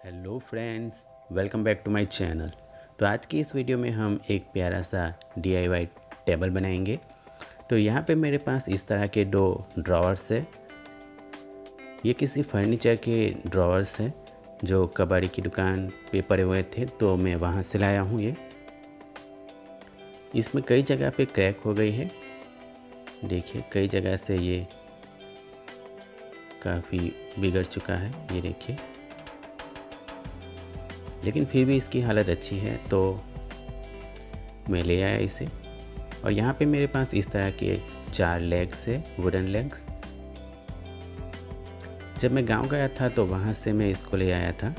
Hello friends, welcome back to my channel. तो आज की इस वीडियो में हम एक प्यारा सा DIY टेबल बनाएंगे। तो यहाँ पे मेरे पास इस तरह के दो ड्रॉवर्स है। ये किसी फर्नीचर के ड्रॉवर्स हैं जो कबाड़ी की दुकान पे पड़े हुए थे, तो मैं वहाँ से लाया हूँ। ये इसमें कई जगह पे क्रैक हो गई है। देखिए, कई जगह से ये काफ़ी बिगड़ चुका है, ये देखिए। लेकिन फिर भी इसकी हालत अच्छी है, तो मैं ले आया इसे। और यहाँ पे मेरे पास इस तरह के 4 लेग्स है, वुडन लेग्स। जब मैं गांव गया था तो वहाँ से मैं इसको ले आया था।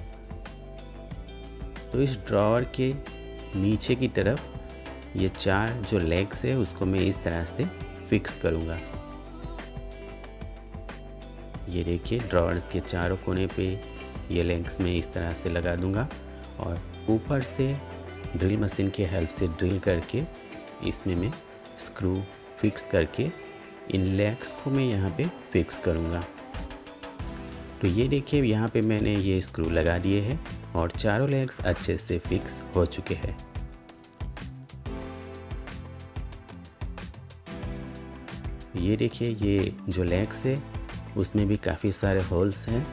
तो इस ड्रॉअर के नीचे की तरफ ये 4 जो लेग्स है उसको मैं इस तरह से फिक्स करूँगा। ये देखिए, ड्रॉअर्स के चारों कोने पे ये लेग्स मैं इस तरह से लगा दूँगा और ऊपर से ड्रिल मशीन की हेल्प से ड्रिल करके इसमें मैं स्क्रू फिक्स करके इन लेग्स को मैं यहाँ पे फिक्स करूँगा। तो ये देखिए, यहाँ पे मैंने ये स्क्रू लगा दिए हैं और चारों लेग्स अच्छे से फिक्स हो चुके हैं। ये देखिए, ये जो लेग्स है उसमें भी काफ़ी सारे होल्स हैं।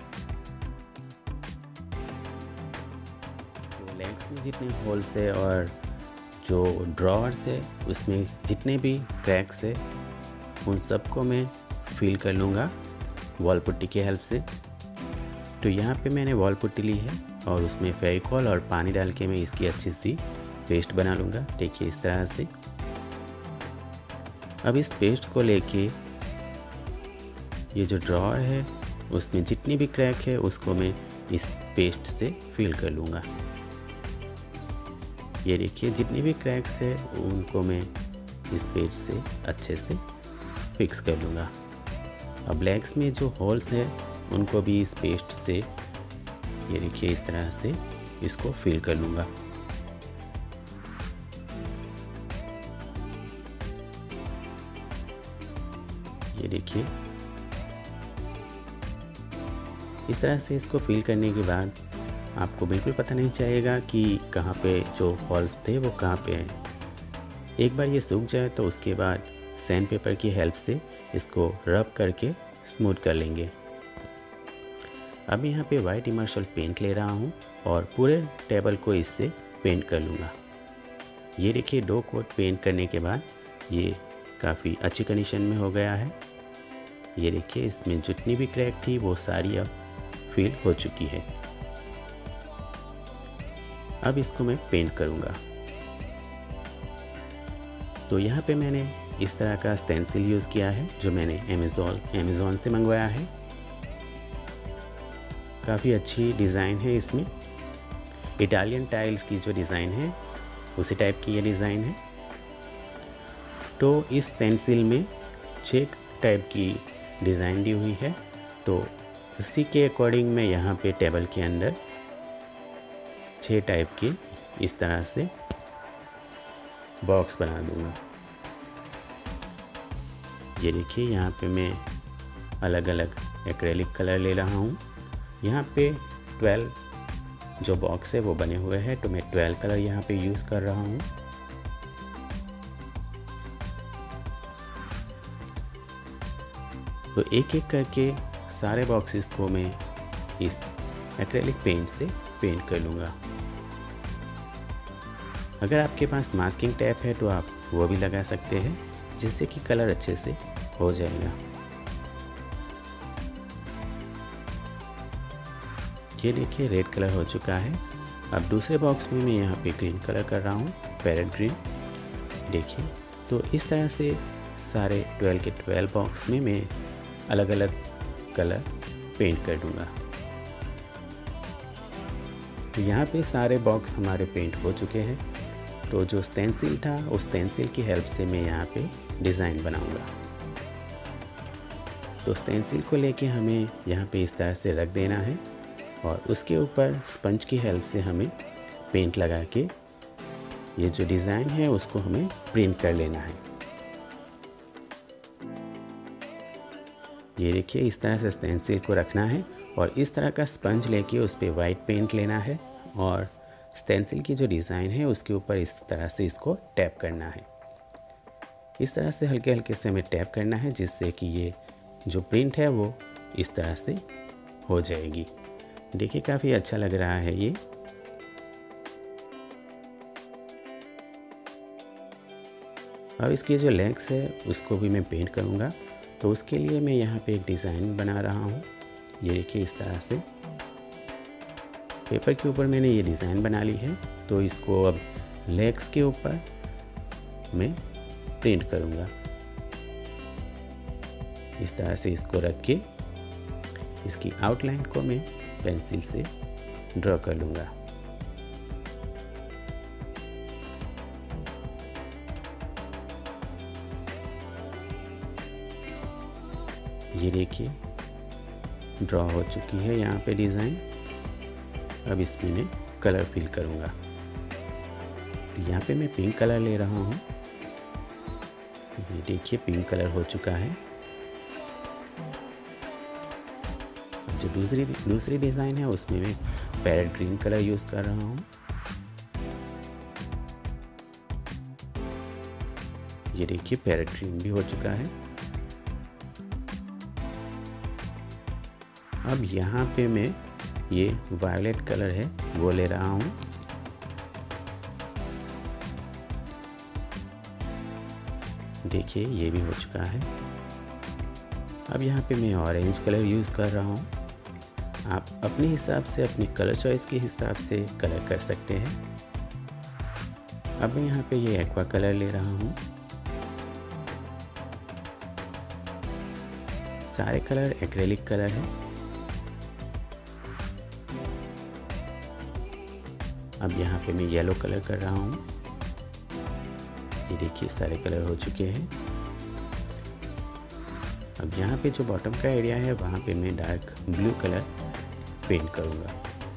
लेग्स में जितने होल्स है और जो ड्रॉवर्स है उसमें जितने भी क्रैक्स है उन सबको मैं फिल कर लूँगा वॉल पुट्टी की हेल्प से। तो यहाँ पे मैंने वॉल पुट्टी ली है और उसमें फेविकॉल और पानी डाल के मैं इसकी अच्छी सी पेस्ट बना लूँगा। देखिए, इस तरह से। अब इस पेस्ट को लेके ये जो ड्रॉवर है उसमें जितनी भी क्रैक है उसको मैं इस पेस्ट से फिल कर लूँगा। ये देखिए, जितनी भी क्रैक्स है उनको मैं इस पेस्ट से अच्छे से फिक्स कर लूँगा। अब लेग्स में जो होल्स है उनको भी इस पेस्ट से, ये देखिए, इस तरह से इसको फिल कर लूँगा। ये देखिए, इस तरह से इसको फिल करने के बाद आपको बिल्कुल पता नहीं चलेगा कि कहाँ पे जो होल्स थे वो कहाँ पे हैं। एक बार ये सूख जाए तो उसके बाद सैंड पेपर की हेल्प से इसको रब करके स्मूथ कर लेंगे। अब यहाँ पे वाइट इमर्सल पेंट ले रहा हूँ और पूरे टेबल को इससे पेंट कर लूँगा। ये देखिए, 2 कोट पेंट करने के बाद ये काफ़ी अच्छी कंडीशन में हो गया है। ये देखिए, इसमें जितनी भी क्रैक थी वो सारी अब फिल हो चुकी है। अब इसको मैं पेंट करूँगा। तो यहाँ पे मैंने इस तरह का स्टेंसिल यूज़ किया है जो मैंने अमेज़ॉन से मंगवाया है। काफ़ी अच्छी डिज़ाइन है इसमें। इटालियन टाइल्स की जो डिज़ाइन है उसी टाइप की ये डिज़ाइन है। तो इस पेंसिल में 6 टाइप की डिज़ाइन दी हुई है। तो उसी के अकॉर्डिंग मैं यहाँ पे टेबल के अंदर 6 टाइप की इस तरह से बॉक्स बना दूँगा। ये देखिए, यहाँ पे मैं अलग अलग एक्रेलिक कलर ले रहा हूँ। यहाँ पे 12 जो बॉक्स है वो बने हुए हैं, तो मैं 12 कलर यहाँ पे यूज़ कर रहा हूँ। तो एक एक करके सारे बॉक्सेस को मैं इस एक्रेलिक पेंट से पेंट कर लूँगा। अगर आपके पास मास्किंग टेप है तो आप वो भी लगा सकते हैं, जिससे कि कलर अच्छे से हो जाएगा। ये देखिए, रेड कलर हो चुका है। अब दूसरे बॉक्स में मैं यहाँ पे ग्रीन कलर कर रहा हूँ, पैरेट ग्रीन। देखिए, तो इस तरह से सारे 12 के 12 बॉक्स में मैं अलग अलग कलर पेंट कर दूँगा। तो यहाँ पे सारे बॉक्स हमारे पेंट हो चुके हैं। तो जो स्टेंसिल था उस स्टेंसिल की हेल्प से मैं यहाँ पे डिज़ाइन बनाऊँगा। तो स्टेंसिल को लेके हमें यहाँ पे इस तरह से रख देना है और उसके ऊपर स्पंज की हेल्प से हमें पेंट लगा के ये जो डिज़ाइन है उसको हमें प्रिंट कर लेना है। ये देखिए, इस तरह से स्टेंसिल को रखना है और इस तरह का स्पंज लेके उस पर वाइट पेंट लेना है और स्टेंसिल की जो डिज़ाइन है उसके ऊपर इस तरह से इसको टैप करना है। इस तरह से हल्के हल्के से हमें टैप करना है जिससे कि ये जो प्रिंट है वो इस तरह से हो जाएगी। देखिए काफ़ी अच्छा लग रहा है ये। अब इसके जो लेग्स है उसको भी मैं पेंट करूँगा, तो उसके लिए मैं यहाँ पे एक डिज़ाइन बना रहा हूँ। ये देखिए इस तरह से पेपर के ऊपर मैंने ये डिज़ाइन बना ली है, तो इसको अब लेग्स के ऊपर मैं प्रिंट करूँगा। इस तरह से इसको रख के इसकी आउटलाइन को मैं पेंसिल से ड्रॉ कर लूँगा। ये देखिए ड्रॉ हो चुकी है यहाँ पे डिज़ाइन। अब इसमें मैं कलर फिल करूँगा। यहाँ पे मैं पिंक कलर ले रहा हूँ। ये देखिए पिंक कलर हो चुका है। जो दूसरी डिज़ाइन है उसमें मैं पैरेट ग्रीन कलर यूज़ कर रहा हूँ। ये देखिए पैरेट ग्रीन भी हो चुका है। अब यहाँ पे मैं ये वायलेट कलर है वो ले रहा हूँ। देखिए ये भी हो चुका है। अब यहाँ पे मैं ऑरेंज कलर यूज़ कर रहा हूँ। आप अपने हिसाब से अपनी कलर चॉइस के हिसाब से कलर कर सकते हैं। अब मैं यहाँ पे ये एक्वा कलर ले रहा हूँ। सारे कलर एक्रेलिक कलर हैं। अब यहाँ पे मैं येलो कलर कर रहा हूँ। ये देखिए सारे कलर हो चुके हैं। अब यहाँ पे जो बॉटम का एरिया है वहाँ पे मैं डार्क ब्लू कलर पेंट करूँगा।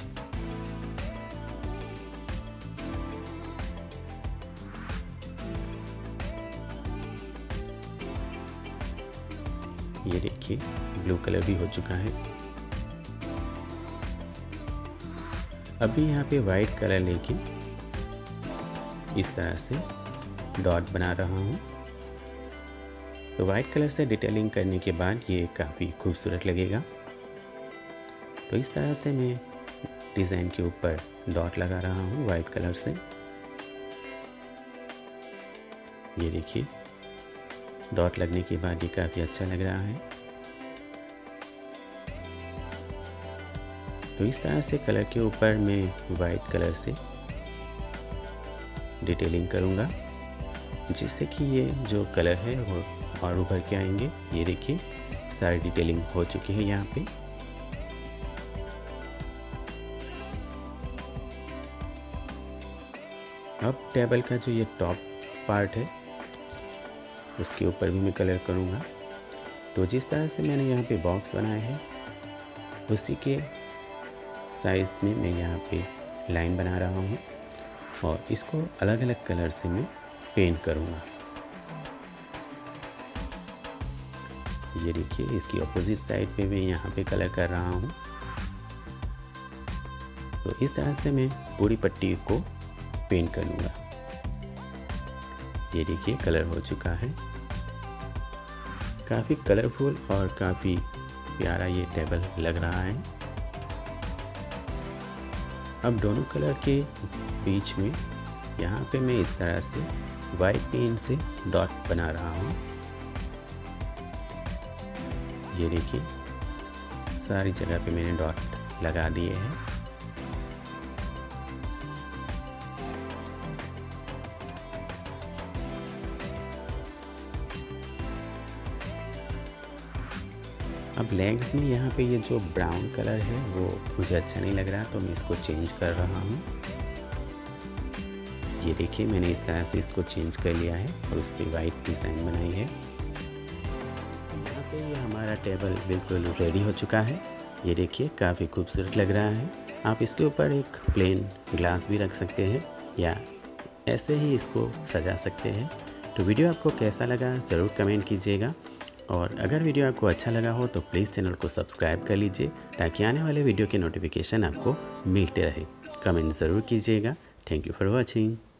ये देखिए ब्लू कलर भी हो चुका है। अभी यहाँ पे वाइट कलर लेके इस तरह से डॉट बना रहा हूँ। तो वाइट कलर से डिटेलिंग करने के बाद ये काफ़ी खूबसूरत लगेगा। तो इस तरह से मैं डिज़ाइन के ऊपर डॉट लगा रहा हूँ वाइट कलर से। ये देखिए डॉट लगने के बाद ये काफ़ी अच्छा लग रहा है। तो इस तरह से कलर के ऊपर मैं वाइट कलर से डिटेलिंग करूँगा जिससे कि ये जो कलर है वो और उभर के आएंगे। ये देखिए सारी डिटेलिंग हो चुकी है यहाँ पे। अब टेबल का जो ये टॉप पार्ट है उसके ऊपर भी मैं कलर करूँगा। तो जिस तरह से मैंने यहाँ पे बॉक्स बनाया है उसी के साइज़ में मैं यहाँ पे लाइन बना रहा हूँ और इसको अलग अलग कलर से मैं पेंट करूँगा। ये देखिए इसकी अपोजिट साइड पे मैं यहाँ पे कलर कर रहा हूँ। तो इस तरह से मैं पूरी पट्टी को पेंट कर लूँगा। ये देखिए कलर हो चुका है। काफ़ी कलरफुल और काफ़ी प्यारा ये टेबल लग रहा है। अब दोनों कलर के बीच में यहाँ पे मैं इस तरह से वाइट पेन से डॉट बना रहा हूँ। ये देखिए सारी जगह पे मैंने डॉट लगा दिए हैं। अब लेग्स में यहाँ पे ये जो ब्राउन कलर है वो मुझे अच्छा नहीं लग रहा, तो मैं इसको चेंज कर रहा हूँ। ये देखिए मैंने इस तरह से इसको चेंज कर लिया है और उस पर वाइट डिज़ाइन बनाई है। यहाँ पे ये हमारा टेबल बिल्कुल रेडी हो चुका है। ये देखिए काफ़ी खूबसूरत लग रहा है। आप इसके ऊपर एक प्लेन ग्लास भी रख सकते हैं या ऐसे ही इसको सजा सकते हैं। तो वीडियो आपको कैसा लगा ज़रूर कमेंट कीजिएगा और अगर वीडियो आपको अच्छा लगा हो तो प्लीज़ चैनल को सब्सक्राइब कर लीजिए ताकि आने वाले वीडियो के नोटिफिकेशन आपको मिलते रहे। कमेंट ज़रूर कीजिएगा। Thank you for watching.